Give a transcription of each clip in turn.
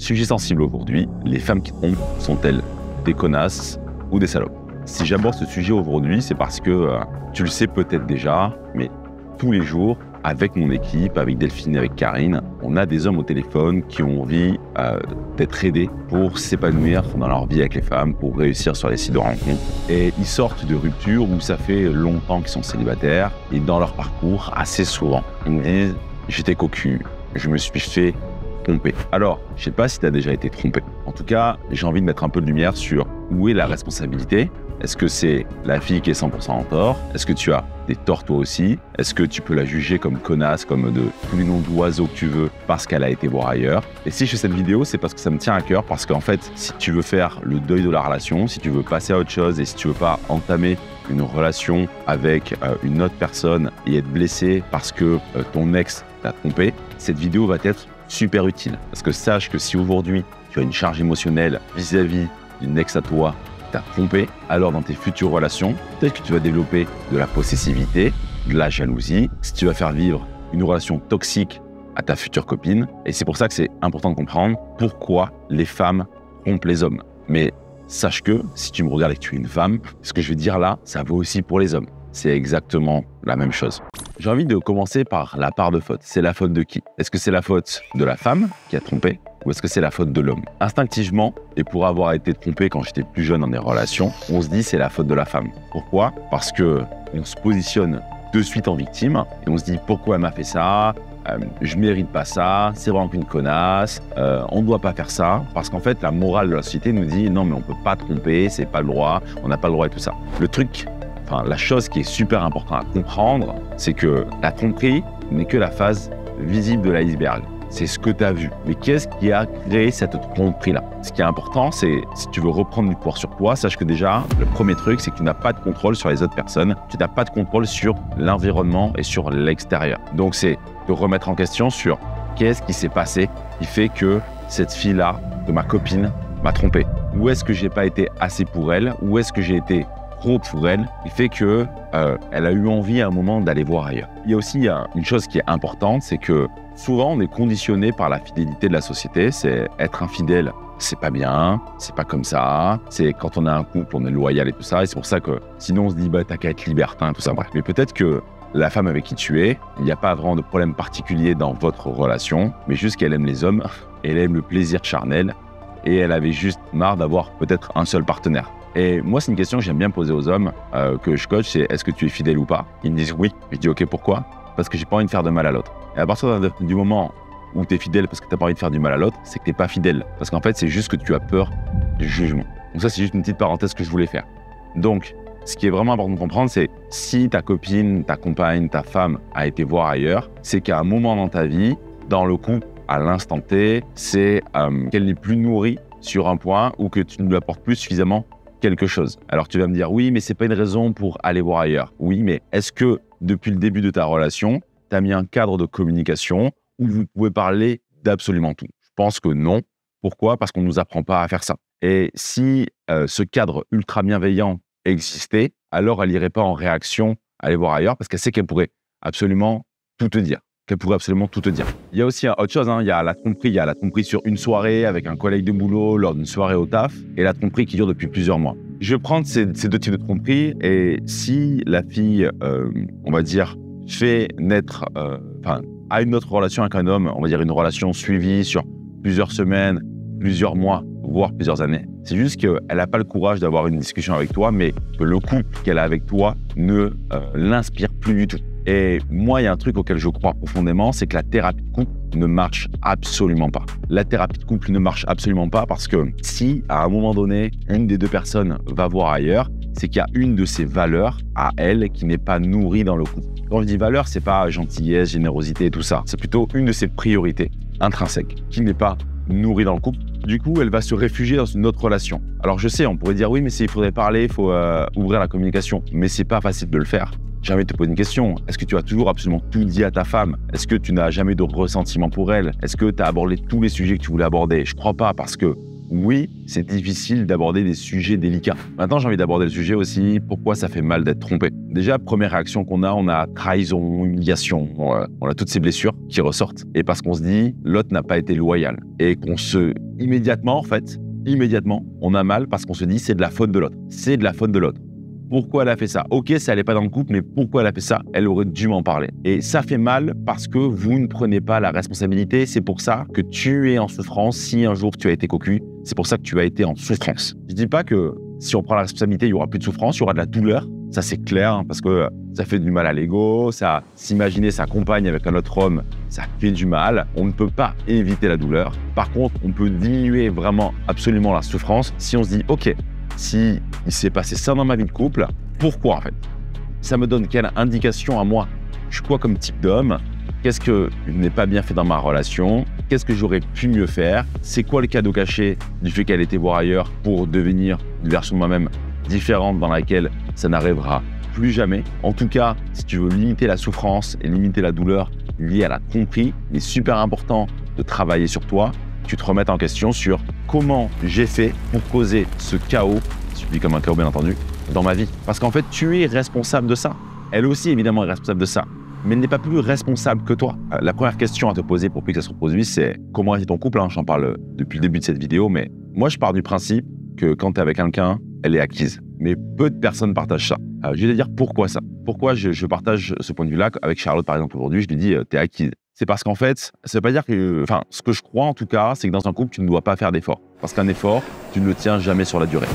Sujet sensible aujourd'hui, les femmes qui trompent sont-elles des connasses ou des salopes? Si j'aborde ce sujet aujourd'hui, c'est parce que tu le sais peut-être déjà, mais tous les jours, avec mon équipe, avec Delphine et avec Karine, on a des hommes au téléphone qui ont envie d'être aidés pour s'épanouir dans leur vie avec les femmes, pour réussir sur les sites de rencontres. Et ils sortent de ruptures où ça fait longtemps qu'ils sont célibataires et dans leur parcours, assez souvent, ils me disent « j'étais cocu, je me suis fait tromper ». Alors, je ne sais pas si tu as déjà été trompé. En tout cas, j'ai envie de mettre un peu de lumière sur où est la responsabilité. Est-ce que c'est la fille qui est 100% en tort? Est-ce que tu as des torts toi aussi? Est-ce que tu peux la juger comme connasse, comme de tous les noms d'oiseaux que tu veux parce qu'elle a été voir ailleurs? Et si je fais cette vidéo, c'est parce que ça me tient à cœur, parce qu'en fait, si tu veux faire le deuil de la relation, si tu veux passer à autre chose et si tu veux pas entamer une relation avec une autre personne et être blessé parce que ton ex t'a trompé, cette vidéo va être super utile. Parce que sache que si aujourd'hui, tu as une charge émotionnelle vis-à-vis d'une ex à toi t'a trompé, alors dans tes futures relations, peut-être que tu vas développer de la possessivité, de la jalousie, si tu vas faire vivre une relation toxique à ta future copine. Et c'est pour ça que c'est important de comprendre pourquoi les femmes trompent les hommes. Mais sache que si tu me regardes et que tu es une femme, ce que je vais dire là, ça vaut aussi pour les hommes. C'est exactement la même chose. J'ai envie de commencer par la part de faute. C'est la faute de qui? Est-ce que c'est la faute de la femme qui a trompé? Ou est-ce que c'est la faute de l'homme? Instinctivement, et pour avoir été trompé quand j'étais plus jeune dans des relations, on se dit c'est la faute de la femme. Pourquoi? Parce que on se positionne de suite en victime et on se dit pourquoi elle m'a fait ça? Je mérite pas ça, c'est vraiment qu'une connasse, on ne doit pas faire ça. Parce qu'en fait, la morale de la société nous dit non mais on peut pas tromper, c'est pas le droit, on n'a pas le droit et tout ça. Le truc, la chose qui est super importante à comprendre, c'est que la tromperie n'est que la phase visible de l'iceberg. C'est ce que tu as vu. Mais qu'est-ce qui a créé cette tromperie-là? Ce qui est important, c'est si tu veux reprendre du pouvoir sur toi, sache que déjà, le premier truc, c'est que tu n'as pas de contrôle sur les autres personnes. Tu n'as pas de contrôle sur l'environnement et sur l'extérieur. Donc, c'est te remettre en question sur qu'est-ce qui s'est passé qui fait que cette fille-là, que ma copine, m'a trompé. Où est-ce que j'ai pas été assez pour elle? Où est-ce que j'ai été trop pour elle, qui fait que elle a eu envie à un moment d'aller voir ailleurs. Il y a aussi une chose qui est importante, c'est que souvent on est conditionné par la fidélité de la société. C'est être infidèle, c'est pas bien, c'est pas comme ça. C'est quand on a un couple, on est loyal et tout ça. Et c'est pour ça que sinon on se dit bah t'as qu'à être libertin, tout ça. Bref. Mais peut-être que la femme avec qui tu es, il n'y a pas vraiment de problème particulier dans votre relation, mais juste qu'elle aime les hommes, elle aime le plaisir charnel et elle avait juste marre d'avoir peut-être un seul partenaire. Et moi, c'est une question que j'aime bien poser aux hommes que je coach, c'est est-ce que tu es fidèle ou pas? Ils me disent oui. Je dis ok, pourquoi? Parce que j'ai pas envie de faire de mal à l'autre. Et à partir du moment où tu es fidèle parce que tu n'as pas envie de faire du mal à l'autre, c'est que tu n'es pas fidèle. Parce qu'en fait, c'est juste que tu as peur du jugement. Donc ça, c'est juste une petite parenthèse que je voulais faire. Donc, ce qui est vraiment important de comprendre, c'est si ta copine, ta compagne, ta femme a été voir ailleurs, c'est qu'à un moment dans ta vie, dans le couple, à l'instant T, c'est qu'elle n'est plus nourrie sur un point ou que tu ne lui apportes plus suffisamment quelque chose. Alors tu vas me dire, oui, mais c'est pas une raison pour aller voir ailleurs. Oui, mais est-ce que depuis le début de ta relation, tu as mis un cadre de communication où vous pouvez parler d'absolument tout? Je pense que non. Pourquoi? Parce qu'on ne nous apprend pas à faire ça. Et si ce cadre ultra bienveillant existait, alors elle n'irait pas en réaction à aller voir ailleurs parce qu'elle sait qu'elle pourrait absolument tout te dire. Il y a aussi autre chose, il y a la tromperie sur une soirée avec un collègue de boulot lors d'une soirée au taf et la tromperie qui dure depuis plusieurs mois. Je vais prendre ces deux types de tromperie et si la fille, on va dire, fait naître, a une autre relation avec un homme, on va dire une relation suivie sur plusieurs semaines, plusieurs mois, voire plusieurs années, c'est juste qu'elle n'a pas le courage d'avoir une discussion avec toi, mais que le couple qu'elle a avec toi ne l'inspire plus du tout. Et moi, il y a un truc auquel je crois profondément, c'est que la thérapie de couple ne marche absolument pas. La thérapie de couple ne marche absolument pas parce que si, à un moment donné, une des deux personnes va voir ailleurs, c'est qu'il y a une de ses valeurs à elle qui n'est pas nourrie dans le couple. Quand je dis valeur, c'est pas gentillesse, générosité et tout ça. C'est plutôt une de ses priorités intrinsèques qui n'est pas nourrie dans le couple. Du coup, elle va se réfugier dans une autre relation. Alors je sais, on pourrait dire oui, mais il faudrait parler, il faut ouvrir la communication. Mais c'est pas facile de le faire. J'ai envie de te poser une question. Est-ce que tu as toujours absolument tout dit à ta femme? Est-ce que tu n'as jamais de ressentiment pour elle? Est-ce que tu as abordé tous les sujets que tu voulais aborder? Je crois pas, parce que oui, c'est difficile d'aborder des sujets délicats. Maintenant, j'ai envie d'aborder le sujet aussi, pourquoi ça fait mal d'être trompé. Déjà, première réaction qu'on a, on a trahison, humiliation, on a toutes ces blessures qui ressortent. Et parce qu'on se dit, l'autre n'a pas été loyal. Et immédiatement, on a mal parce qu'on se dit, c'est de la faute de l'autre. C'est de la faute de l'autre. Pourquoi elle a fait ça? Ok, ça n'allait pas dans le couple, mais pourquoi elle a fait ça? Elle aurait dû m'en parler. Et ça fait mal parce que vous ne prenez pas la responsabilité. C'est pour ça que tu es en souffrance. Si un jour tu as été cocu, c'est pour ça que tu as été en souffrance. Je dis pas que si on prend la responsabilité, il y aura plus de souffrance, il y aura de la douleur. Ça, c'est clair, hein, parce que ça fait du mal à l'ego. Ça, s'imaginer sa compagne avec un autre homme, ça fait du mal. On ne peut pas éviter la douleur. Par contre, on peut diminuer vraiment absolument la souffrance si on se dit, ok, si il s'est passé ça dans ma vie de couple, pourquoi en fait? Ça me donne quelle indication à moi? Je suis quoi comme type d'homme? Qu'est-ce que n'est pas bien fait dans ma relation? Qu'est-ce que j'aurais pu mieux faire? C'est quoi le cadeau caché du fait qu'elle était voir ailleurs pour devenir une version de moi-même différente dans laquelle ça n'arrivera plus jamais? En tout cas, si tu veux limiter la souffrance et limiter la douleur liée à la tromperie, il est super important de travailler sur toi. Tu te remettes en question sur comment j'ai fait pour causer ce chaos, je dis comme un chaos bien entendu, dans ma vie. Parce qu'en fait, tu es responsable de ça. Elle aussi, évidemment, est responsable de ça. Mais elle n'est pas plus responsable que toi. La première question à te poser pour plus que ça se reproduise, c'est comment est ton couple? J'en parle depuis le début de cette vidéo, mais moi, je pars du principe que quand tu es avec quelqu'un, elle est acquise. Mais peu de personnes partagent ça. Je vais te dire pourquoi ça. Pourquoi je partage ce point de vue-là avec Charlotte, par exemple, aujourd'hui, je lui dis, t'es acquise. C'est parce qu'en fait, ça veut pas dire que... Enfin, ce que je crois en tout cas, c'est que dans un couple, tu ne dois pas faire d'effort. Parce qu'un effort, tu ne le tiens jamais sur la durée.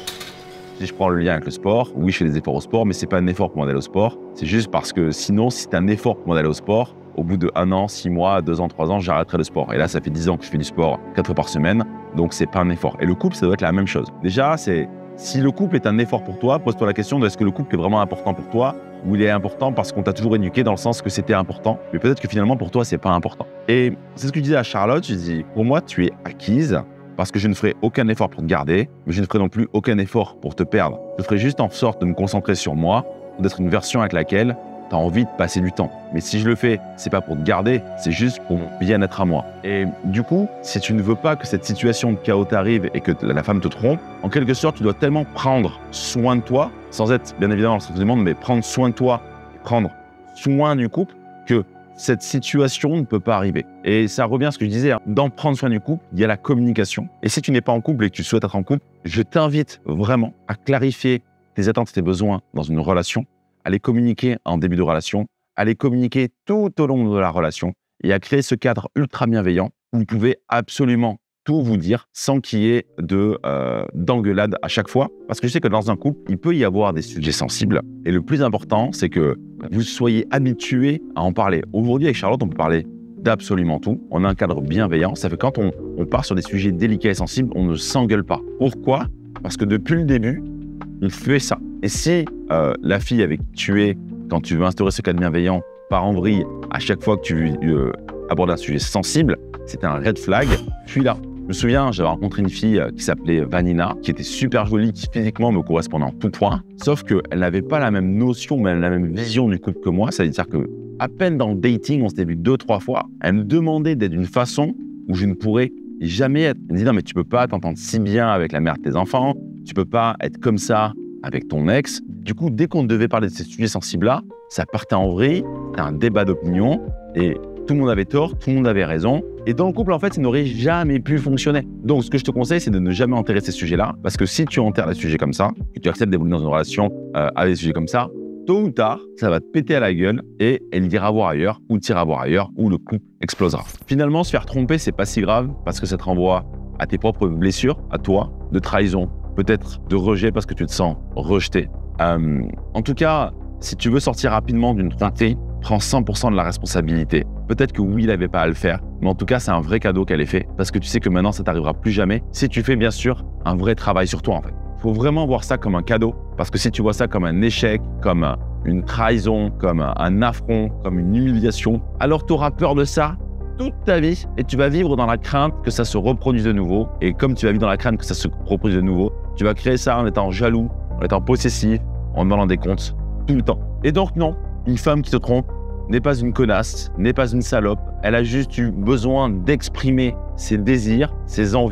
Si je prends le lien avec le sport, oui, je fais des efforts au sport, mais c'est pas un effort pour moi d'aller au sport. C'est juste parce que sinon, si c'est un effort pour moi d'aller au sport, au bout de 1 an, 6 mois, 2 ans, 3 ans, j'arrêterai le sport. Et là, ça fait 10 ans que je fais du sport 4 fois par semaine, donc c'est pas un effort. Et le couple, ça doit être la même chose. Déjà, si le couple est un effort pour toi, pose-toi la question de est-ce que le couple est vraiment important pour toi ou il est important parce qu'on t'a toujours éduqué dans le sens que c'était important, mais peut-être que finalement pour toi, c'est pas important. Et c'est ce que je disais à Charlotte, je dis, pour moi, tu es acquise parce que je ne ferai aucun effort pour te garder, mais je ne ferai non plus aucun effort pour te perdre. Je ferai juste en sorte de me concentrer sur moi, d'être une version avec laquelle tu as envie de passer du temps. Mais si je le fais, c'est pas pour te garder, c'est juste pour mon bien-être à moi. Et du coup, si tu ne veux pas que cette situation de chaos t'arrive et que la femme te trompe, en quelque sorte, tu dois tellement prendre soin de toi, sans être bien évidemment dans le sens du monde, mais prendre soin de toi, et prendre soin du couple, que cette situation ne peut pas arriver. Et ça revient à ce que je disais, hein. Dans prendre soin du couple, il y a la communication. Et si tu n'es pas en couple et que tu souhaites être en couple, je t'invite vraiment à clarifier tes attentes et tes besoins dans une relation, à les communiquer en début de relation, à les communiquer tout au long de la relation et à créer ce cadre ultra bienveillant où vous pouvez absolument tout vous dire sans qu'il y ait d'engueulade à chaque fois. Parce que je sais que dans un couple, il peut y avoir des sujets sensibles. Et le plus important, c'est que vous soyez habitués à en parler. Aujourd'hui, avec Charlotte, on peut parler d'absolument tout. On a un cadre bienveillant. Ça fait que quand on part sur des sujets délicats et sensibles, on ne s'engueule pas. Pourquoi? Parce que depuis le début, on fait ça. Et si la fille avec qui tu es, quand tu veux instaurer ce cadre bienveillant, part en vrille à chaque fois que tu abordes un sujet sensible, c'est un red flag, puis là. Je me souviens, j'avais rencontré une fille qui s'appelait Vanina, qui était super jolie, qui physiquement me correspondait en tout point, sauf qu'elle n'avait pas la même notion, même la même vision du couple que moi, c'est-à-dire que à peine dans le dating, on s'était vu 2-3 fois, elle me demandait d'être d'une façon où je ne pourrais jamais être. Elle me dit non mais tu peux pas t'entendre si bien avec la mère de tes enfants, tu peux pas être comme ça avec ton ex. Du coup, dès qu'on devait parler de ces sujets sensibles-là, ça partait en vrille, c'était un débat d'opinion et tout le monde avait tort, tout le monde avait raison. Et dans le couple, en fait, ça n'aurait jamais pu fonctionner. Donc, ce que je te conseille, c'est de ne jamais enterrer ces sujets-là. Parce que si tu enterres des sujets comme ça, que tu acceptes d'évoluer dans une relation avec des sujets comme ça, tôt ou tard, ça va te péter à la gueule et elle ira voir ailleurs, ou t'ira voir ailleurs, ou le couple explosera. Finalement, se faire tromper, c'est pas si grave parce que ça te renvoie à tes propres blessures, à toi, de trahison, peut-être de rejet parce que tu te sens rejeté. En tout cas, si tu veux sortir rapidement d'une tromperie, prends 100% de la responsabilité. Peut-être que oui, il n'avait pas à le faire, mais en tout cas, c'est un vrai cadeau qu'elle ait fait parce que tu sais que maintenant, ça t'arrivera plus jamais si tu fais bien sûr un vrai travail sur toi en fait. Il faut vraiment voir ça comme un cadeau parce que si tu vois ça comme un échec, comme une trahison, comme un affront, comme une humiliation, alors tu auras peur de ça toute ta vie et tu vas vivre dans la crainte que ça se reproduise de nouveau. Et comme tu vas vivre dans la crainte que ça se reproduise de nouveau, tu vas créer ça en étant jaloux, en étant possessif, en demandant des comptes tout le temps. Et donc non, une femme qui te trompe n'est pas une connasse, n'est pas une salope. Elle a juste eu besoin d'exprimer ses désirs, ses envies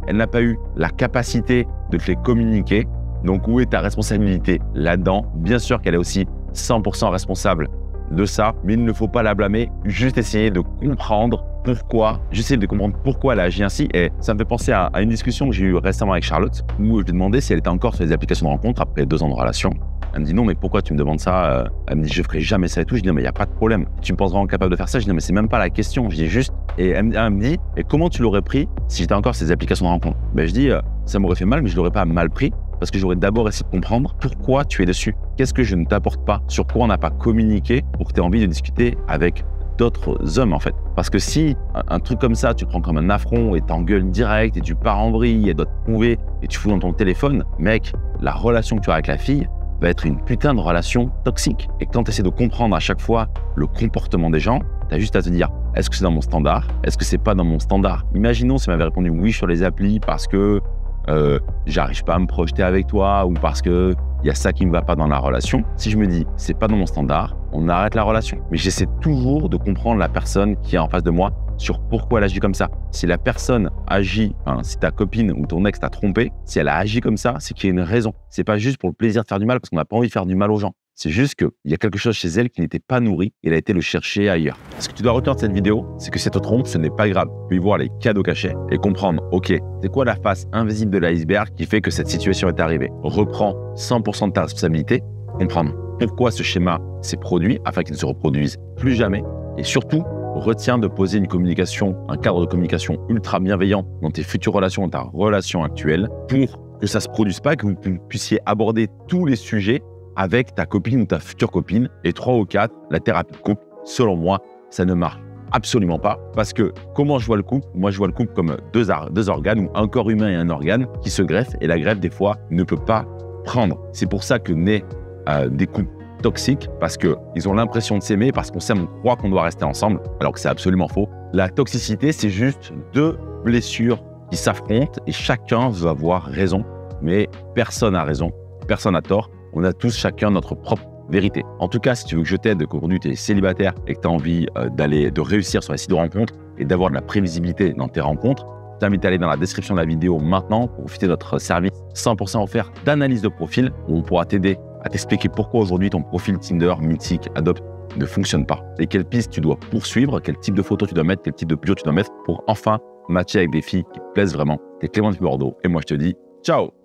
elle n'a pas eu la capacité de te les communiquer. Donc, où est ta responsabilité là-dedans? Bien sûr qu'elle est aussi 100% responsable de ça, mais il ne faut pas la blâmer, juste essayer de comprendre pourquoi, j'essaie de comprendre pourquoi elle a agi ainsi. Et ça me fait penser à une discussion que j'ai eue récemment avec Charlotte, où je lui ai demandé si elle était encore sur les applications de rencontre après 2 ans de relation. Elle me dit non, mais pourquoi tu me demandes ça? Elle me dit je ferai jamais ça et tout. Je dis non, mais il n'y a pas de problème. Tu me penses vraiment capable de faire ça? Je dis non, mais c'est même pas la question. Je dis juste, et elle me dit, et comment tu l'aurais pris si j'étais encore sur ces applications de rencontre? Ben, je dis, ça m'aurait fait mal, mais je l'aurais pas mal pris. Parce que j'aurais d'abord essayé de comprendre pourquoi tu es dessus. Qu'est-ce que je ne t'apporte pas? Sur quoi on n'a pas communiqué pour que tu aies envie de discuter avec d'autres hommes en fait. Parce que si un truc comme ça, tu prends comme un affront et t'engueules direct et tu pars en vrille et doit te prouver et tu fous dans ton téléphone, mec, la relation que tu as avec la fille va être une putain de relation toxique. Et quand tu essaies de comprendre à chaque fois le comportement des gens, tu as juste à te dire, est-ce que c'est dans mon standard? Est-ce que c'est pas dans mon standard? Imaginons si elle m'avait répondu oui sur les applis parce que j'arrive pas à me projeter avec toi ou parce que il y a ça qui me va pas dans la relation. Si je me dis c'est pas dans mon standard, on arrête la relation. Mais j'essaie toujours de comprendre la personne qui est en face de moi sur pourquoi elle agit comme ça. Si la personne agit, si ta copine ou ton ex t'a trompé, si elle a agi comme ça, c'est qu'il y a une raison. C'est pas juste pour le plaisir de faire du mal parce qu'on n'a pas envie de faire du mal aux gens. C'est juste qu'il y a quelque chose chez elle qui n'était pas nourri et elle a été le chercher ailleurs. Ce que tu dois retenir de cette vidéo, c'est que si elle te trompe, ce n'est pas grave. Tu peux y voir les cadeaux cachés et comprendre, ok, c'est quoi la face invisible de l'iceberg qui fait que cette situation est arrivée. Reprends 100% de ta responsabilité, comprendre pourquoi ce schéma s'est produit afin qu'il ne se reproduise plus jamais. Et surtout, retiens de poser une communication, un cadre de communication ultra bienveillant dans tes futures relations, dans ta relation actuelle, pour que ça ne se produise pas, que vous puissiez aborder tous les sujets avec ta copine ou ta future copine. Et 3 ou 4, la thérapie de couple, selon moi, ça ne marche absolument pas. Parce que comment je vois le couple? Moi, je vois le couple comme deux organes, ou un corps humain et un organe qui se greffent. Et la greffe, des fois, ne peut pas prendre. C'est pour ça que naît des couples toxiques, parce qu'ils ont l'impression de s'aimer, parce qu'on s'aime, on croit qu'on doit rester ensemble, alors que c'est absolument faux. La toxicité, c'est juste 2 blessures qui s'affrontent et chacun veut avoir raison. Mais personne n'a raison, personne n'a tort. On a tous chacun notre propre vérité. En tout cas, si tu veux que je t'aide, qu'aujourd'hui tu es célibataire et que tu as envie de réussir sur les sites de rencontres et d'avoir de la prévisibilité dans tes rencontres, je t'invite à aller dans la description de la vidéo maintenant pour profiter de notre service 100% offert d'analyse de profil où on pourra t'aider à t'expliquer pourquoi aujourd'hui ton profil Tinder, Mythique, Adopt ne fonctionne pas et quelles pistes tu dois poursuivre, quel type de photos tu dois mettre, quel type de bio tu dois mettre pour enfin matcher avec des filles qui te plaisent vraiment. T'es Clément de Bordeaux et moi je te dis ciao!